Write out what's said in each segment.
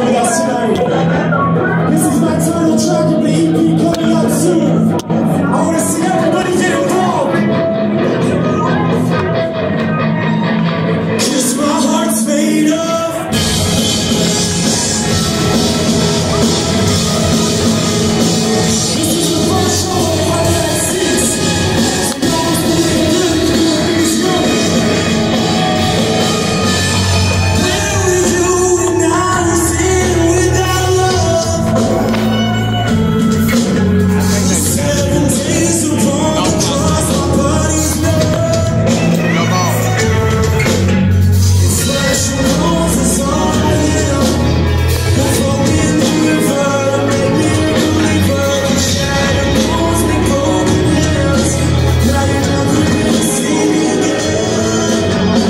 here with us tonight. This is my title track of the EP coming out soon. I want to see everybody get involved. Just my heart's made of. This is the first show of my last six. So y'all must be really good in this room. Where were you when I was in without love? 7 days upon the cross, my body's blood. It's flesh and bones, it's all I am. Throw me in the river, make me a believer. The shadow knows me broken hands. Now you're never gonna see me again.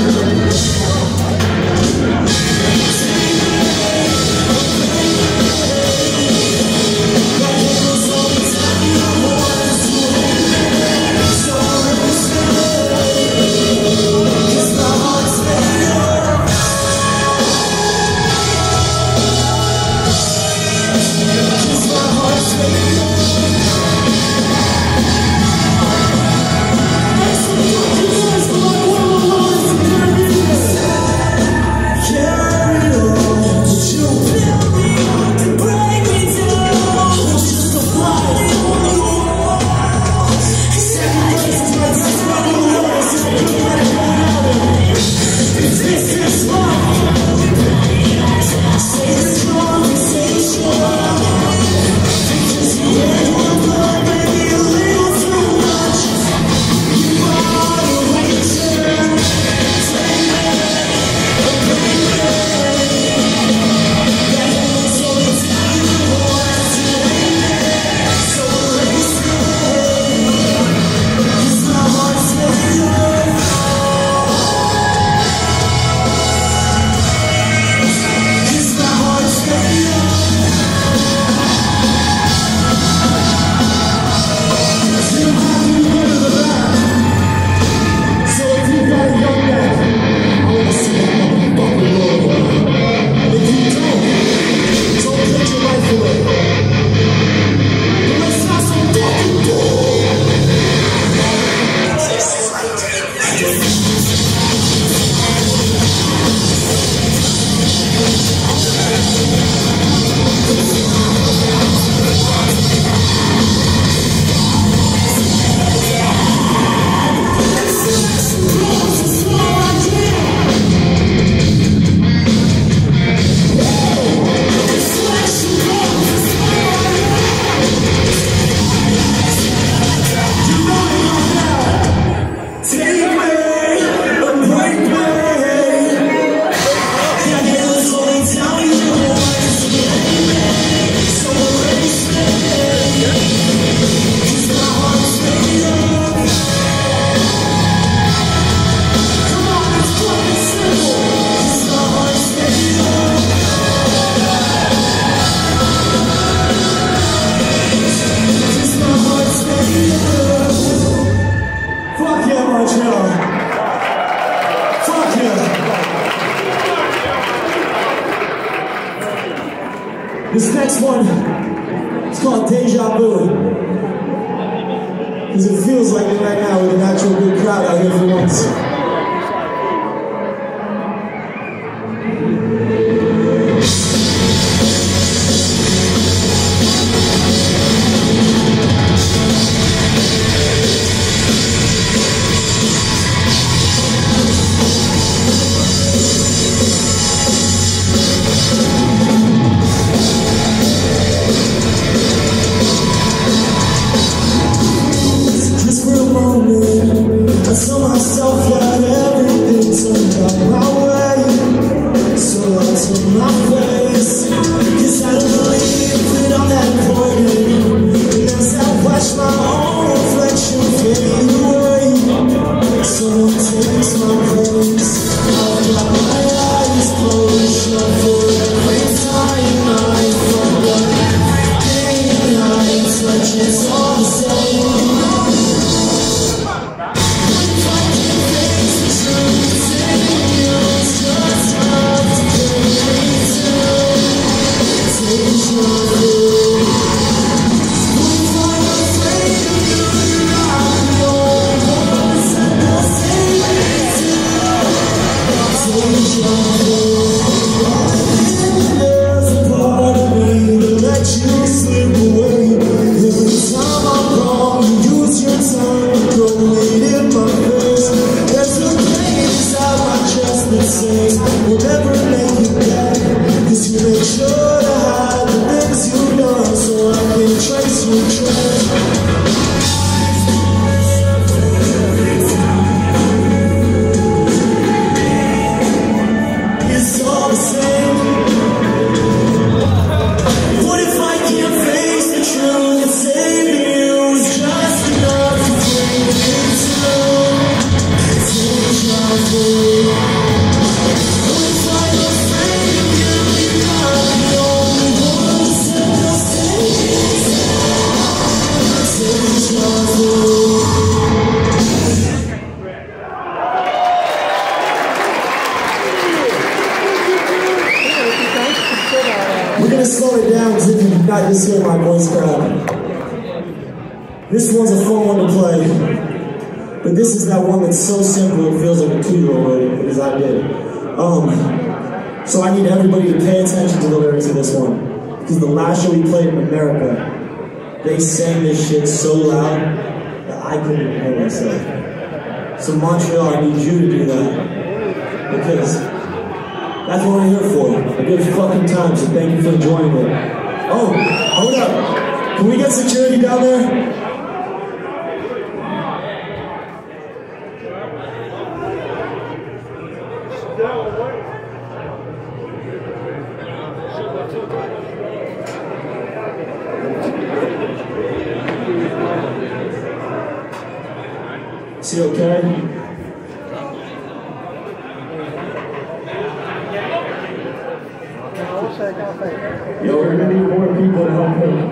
Like it was all the time I wanted to hold me. So stay, 'cause my heart's made up. 'Cause my heart's made up. Make some fucking noise for my world alone in Caribbean. Carry on, but you fill me up and break me down. It's just a fly on the wall. Second place is my best friend in the world, so you can let it go now. If this is love, say this conversation. Because you ain't one blood, maybe a little too much. You are a waiter. Take me, bring me. That was all the time I wanted to hate me. So erase it. 'Cause my heart's made up. 'Cause my heart's made up. You don't have to go to the back. So if you got a young man, I want to see that motherfucking roll. If you don't take your life away. But let's have some fucking bull. Fuck yeah, Montreal. Fuck yeah. This next one, it's called Deja Vu. Because it feels like it right now with an actual good crowd out here for once. Just for a moment, I saw myself Just hear my voice crack. This one's a fun one to play, but this is that one that's so simple it feels like a 2-year-old because I did. So I need everybody to pay attention to the lyrics of this one, because the last show we played in America, they sang this shit so loud that I couldn't even hear myself. So Montreal, I need you to do that, because that's what we're here for. A good fucking time, so thank you for enjoying it. Oh, hold up. Can we get security down there? Is he okay? Yo, we're gonna need more people to help him.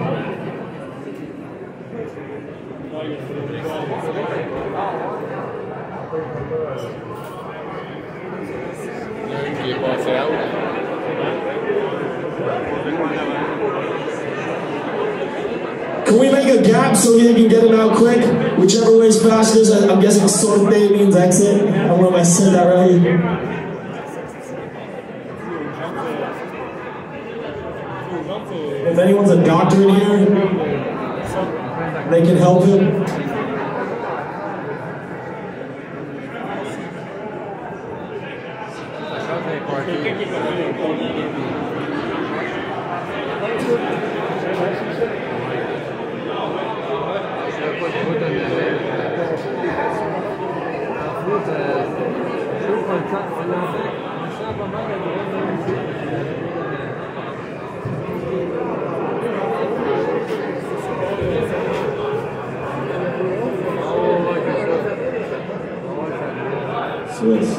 Can we make a gap so he can get him out quick? Whichever way is fastest. I'm guessing sorte means exit. I don't know if I said that right. If anyone's a doctor in here, they can help him. Swiss.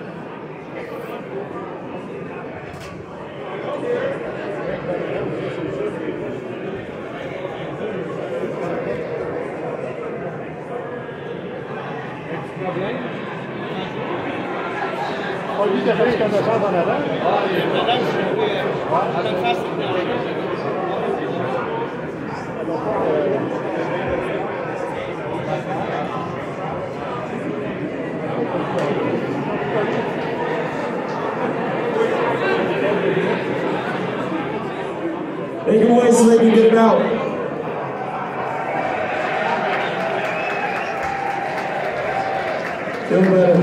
Make him away so they can get him out. Feel better.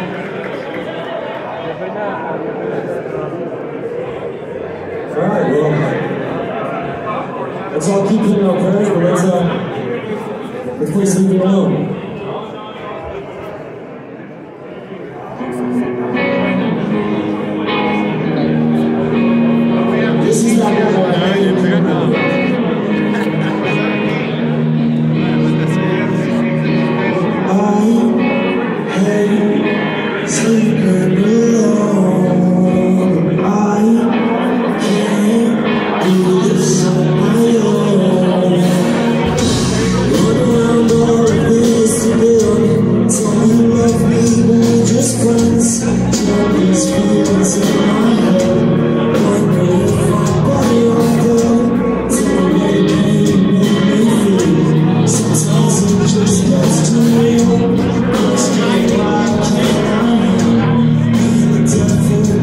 Alright, well, let's all keep putting our prayers, but let's play Sleeping Alone. This is not what I hate. Sleeping alone. I can't do this on my own. Run around all of this today. Tell me you love me, but we're just friends. Tell these feelings in my head. Wondering if my body on good. Tell me baby, you make me feel. Sometimes it just gets too real. Question why can't I? The devil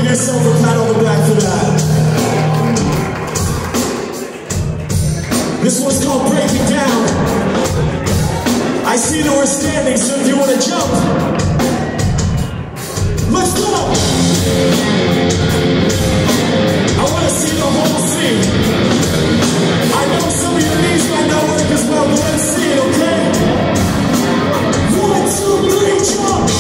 yourself a pat on the back for that. This one's called Break It Down. I see that we're standing, so if you want to jump, let's go! I want to see the whole scene. I know some of your knees might not work as well, but let's see it, okay? 1, 2, 3, jump!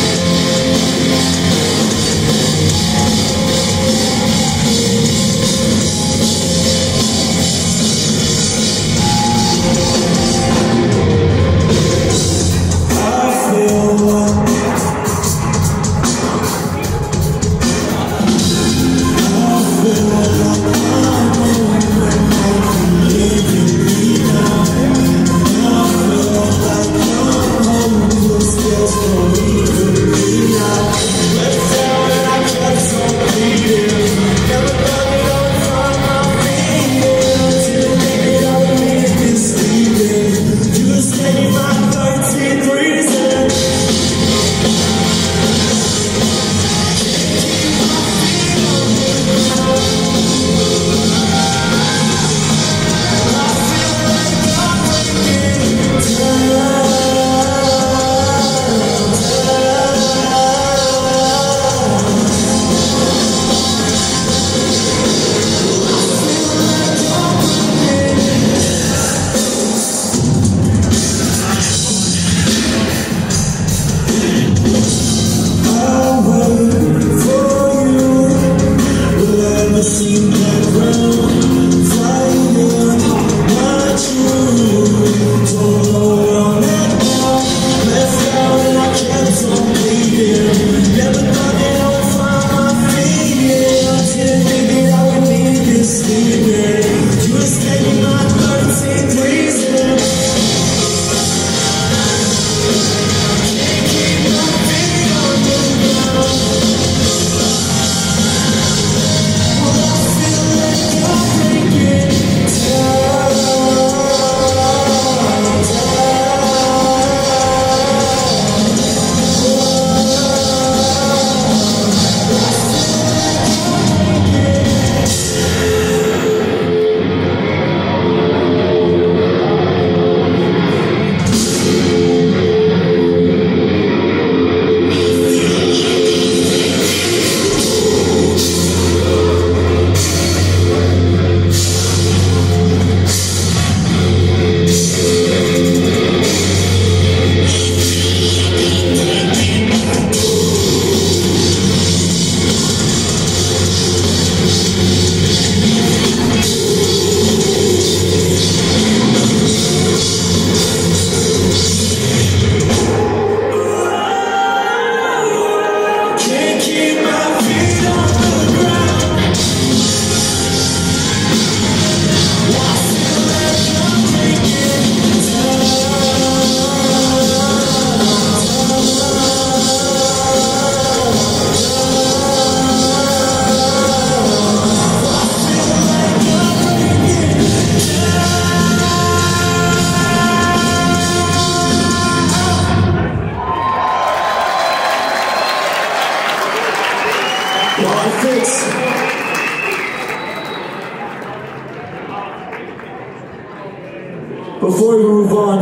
Before we move on,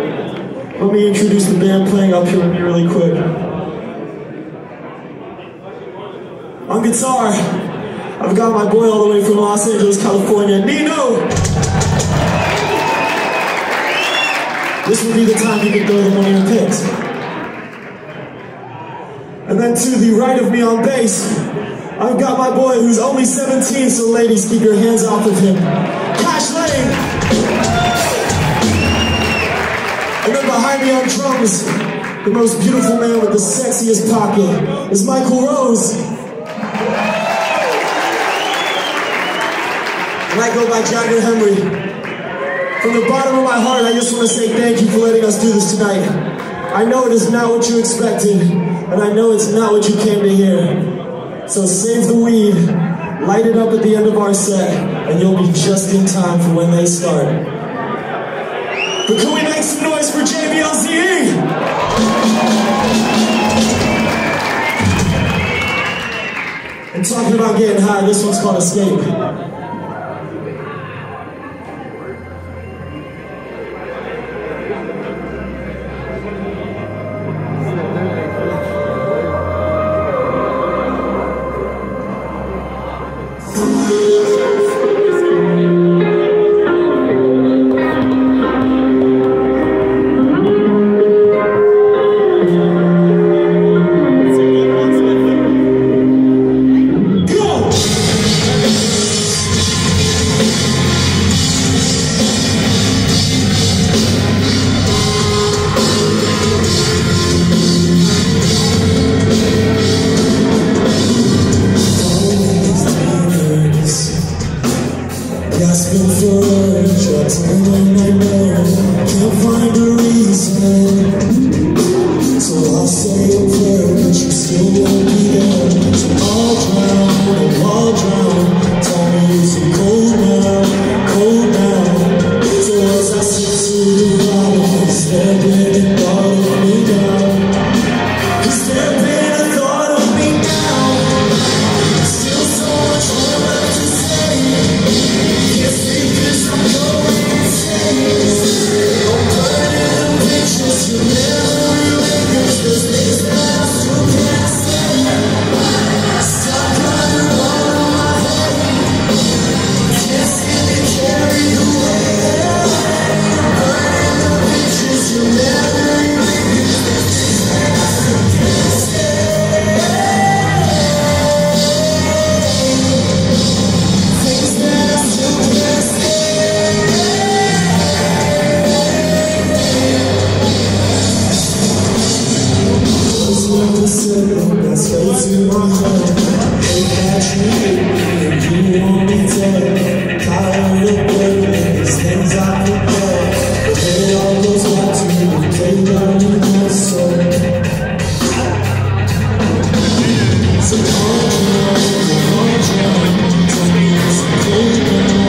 let me introduce the band playing up here with me really quick. On guitar, I've got my boy all the way from Los Angeles, California, Nino! This will be the time you can throw them on your picks. And then to the right of me on bass, I've got my boy who's only 17, so ladies, keep your hands off of him. Cash Lane! And then behind me on drums, the most beautiful man with the sexiest pocket is Michael Rose. And I go by Jager Henry. From the bottom of my heart, I just want to say thank you for letting us do this tonight. I know it is not what you expected, and I know it's not what you came to hear. So save the weed, light it up at the end of our set, and you'll be just in time for when they start. But can we make some noise for JBLZE? And talking about getting high, this one's called Escape. Gasping for air, try turning my mind, can't find a reason. So I'll say a prayer, but you still won't be there. So I'll drown, tell me it's cold now. So as I sip to the bottom, is there been a thought of me now? Is there been a thought of me now? Still so much more left to say. Yes, because I'm going insane. I'm burning the pictures you never lingers. There's things that I still can't say. Stuck underwater on my head. Can't seem to carry away. I'm burning the pictures you never lingers. There's things that I still can't say. Things that I still can't say. That's straight to my heart. Hey, that you hate me and you want me dead. Tired of waiting, these things I forget. It all goes back to you, they learn you my soul. So calm down, tell me it's cold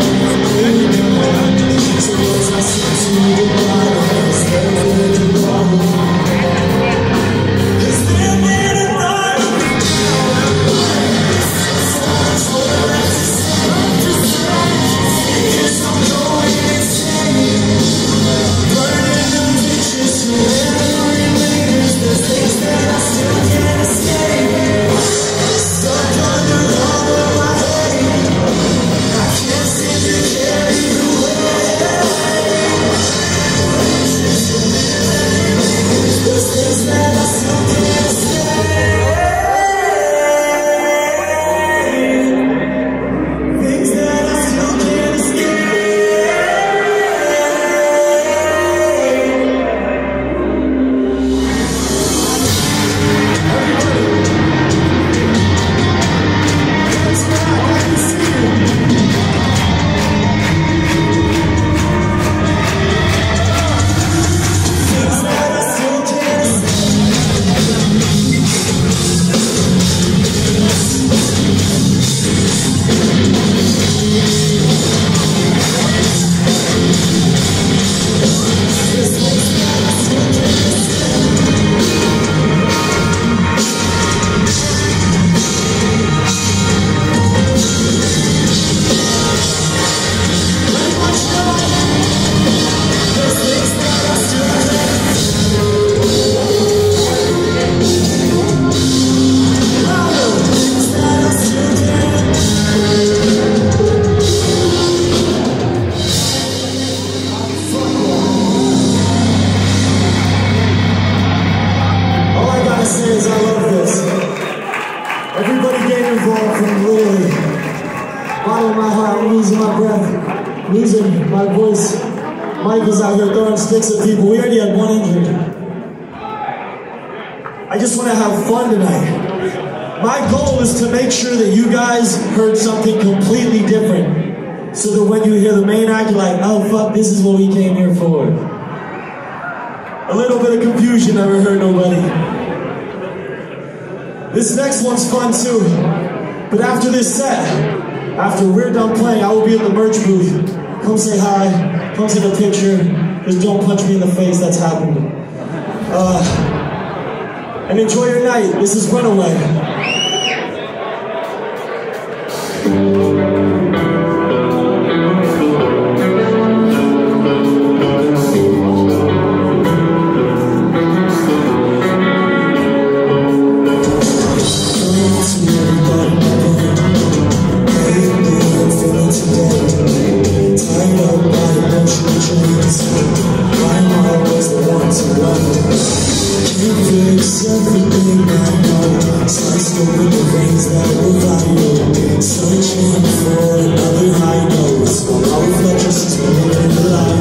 now. So as I sit to the bottom, is there been a problem? Is there been a thought? So much more left to say. Because I'm going insane. Burning the pictures you never lingers. There's things that I still can't escape. Stuck under all of my hate. I can't seem to carry away. There's things that I still can't say. Things that I still can't escape. That's right, I can see you. Things that I still can't escape. All I gotta say is I love this. Everybody get involved from literally bottom of my heart. I'm losing my breath, losing my voice. Mike is out here throwing sticks at people. We already had one injury. I just want to have fun tonight. My goal is to make sure that you guys heard something completely different. So that when you hear the main act, you're like, oh fuck, this is what we came here for. A little bit of confusion never hurt nobody. This next one's fun too. But after this set, after we're done playing, I will be in the merch booth. Come say hi, come take a picture. Just don't punch me in the face, that's happening. And enjoy your night. This is Runaway. things that were vital, searching for another high note. While our reflections is living the light.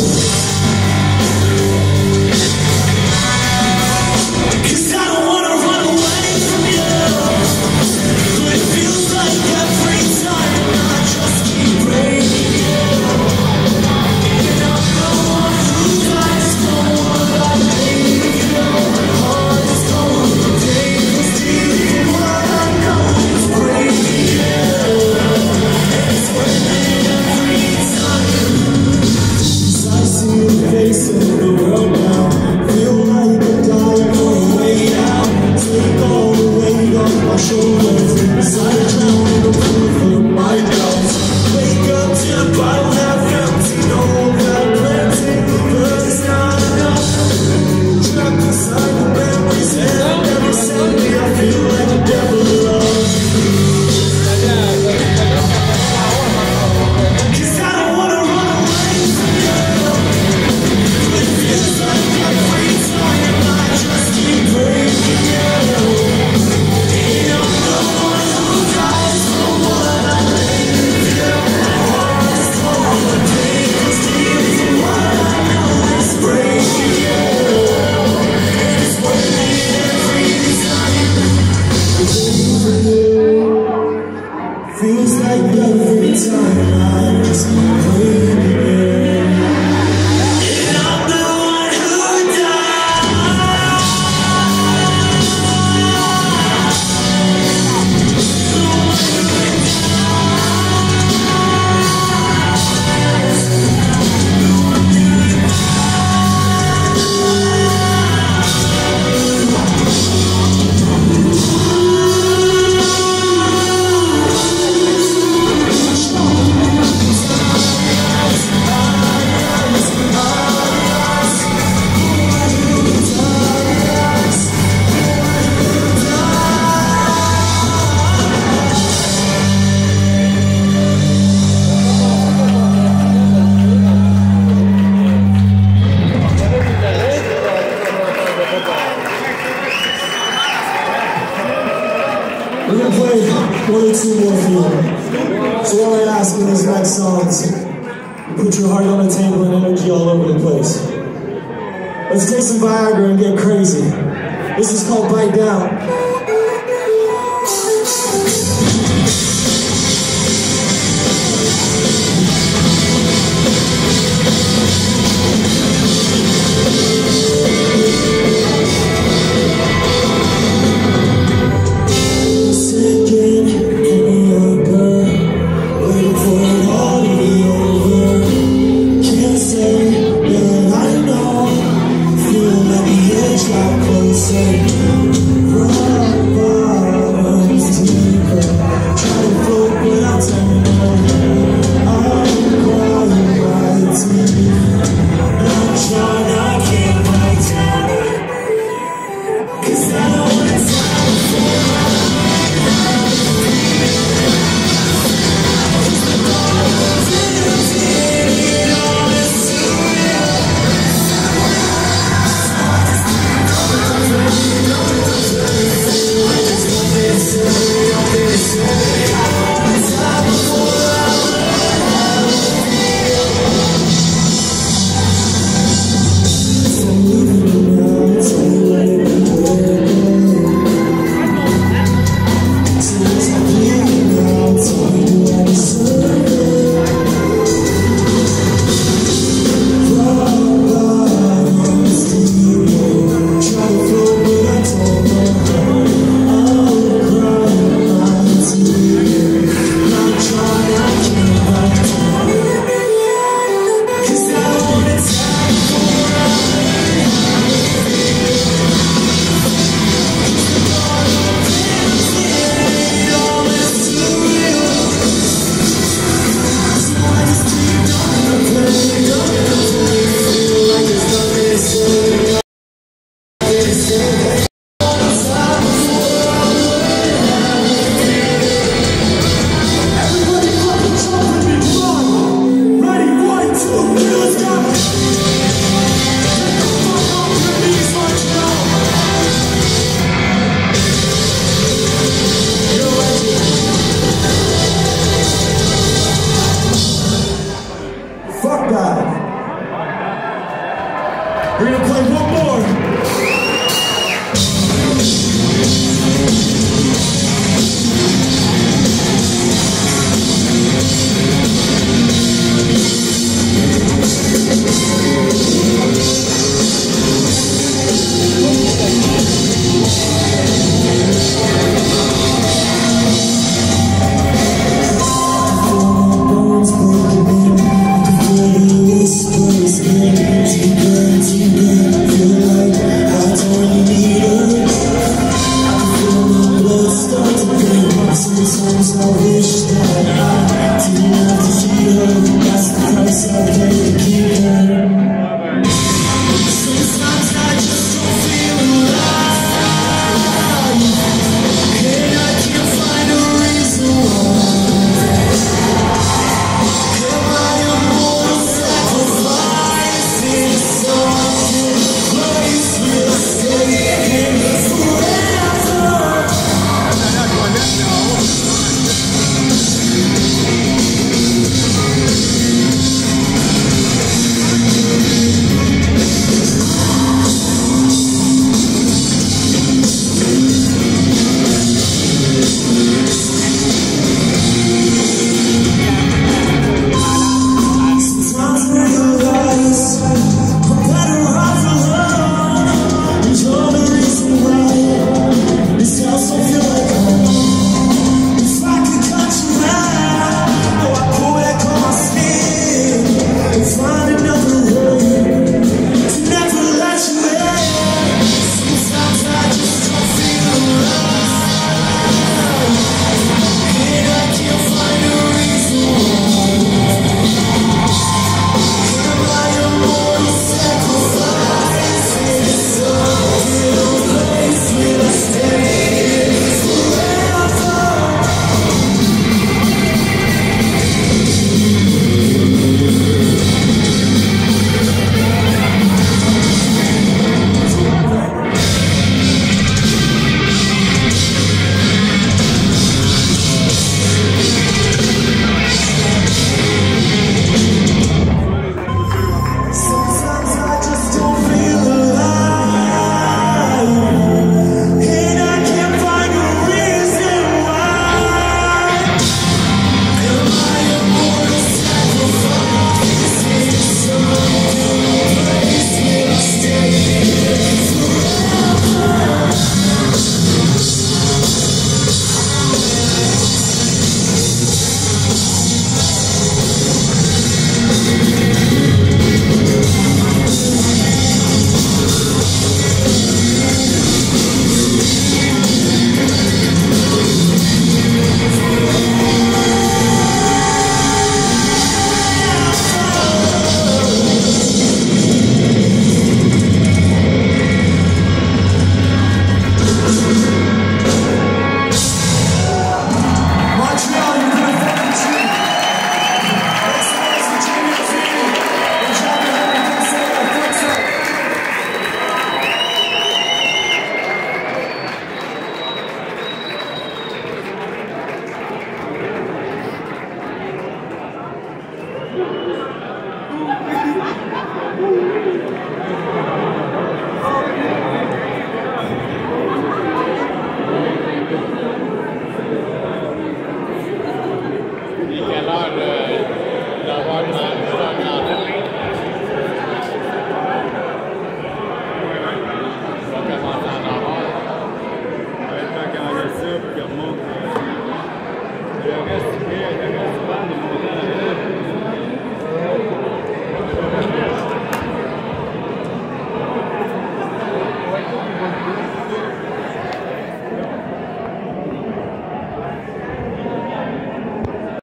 Cause I don't wanna run away from you, but it feels like every time I just keep breaking you. And I'm the one who dies for what I hate. My heart is cold, the pain is deep, and what I know is breaking you. It's worth it every time. Cause I see you facing the world now, feel like a dive for a way out. Take all the weight off my shoulders, as I drown in the pool of my doubts. Wake up to the bottle half empty, no got plenty, but it's not enough. Trapped inside the memories that never sent me, I feel like a devil alone. Cause I don't wanna run away from you, but it feels like every time I just keep breaking you. And I'm the one who dies for what I live. My heart is cold, the pain is deep, and what I know is breaking you. And it's worth it every time. Breaking you. Feels like every time I just keep breaking you. And I'm the one who dies. We're gonna play one or two more for you. So all I ask in these next songs, you put your heart on the table and energy all over the place. Let's take some Viagra and get crazy. This is called Bite Down. Closer, run. times I wish that I didn't have to see her. That's the price I paid to keep her.